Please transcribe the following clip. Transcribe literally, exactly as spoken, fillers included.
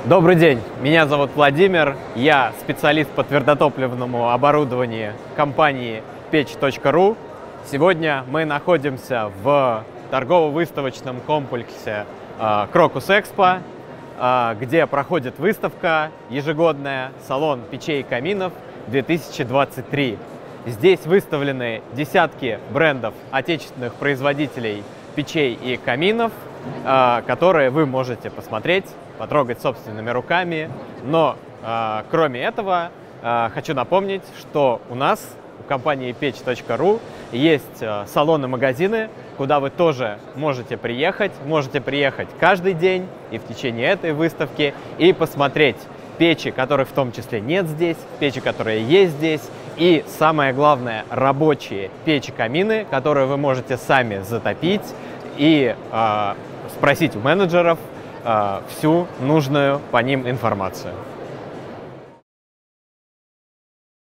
Добрый день, меня зовут Владимир, я специалист по твердотопливному оборудованию компании печь точка ру. Сегодня мы находимся в торгово-выставочном комплексе Крокус Экспо, где проходит выставка ежегодная «Салон печей и каминов две тысячи двадцать три». Здесь выставлены десятки брендов отечественных производителей печей и каминов, которые вы можете посмотреть, потрогать собственными руками. Но э, кроме этого, э, хочу напомнить, что у нас, у компании печь точка ру, есть э, салоны-магазины, куда вы тоже можете приехать. Можете приехать каждый день и в течение этой выставки и посмотреть печи, которых в том числе нет здесь, печи, которые есть здесь, и самое главное, рабочие печи-камины, которые вы можете сами затопить и э, спросить у менеджеров всю нужную по ним информацию.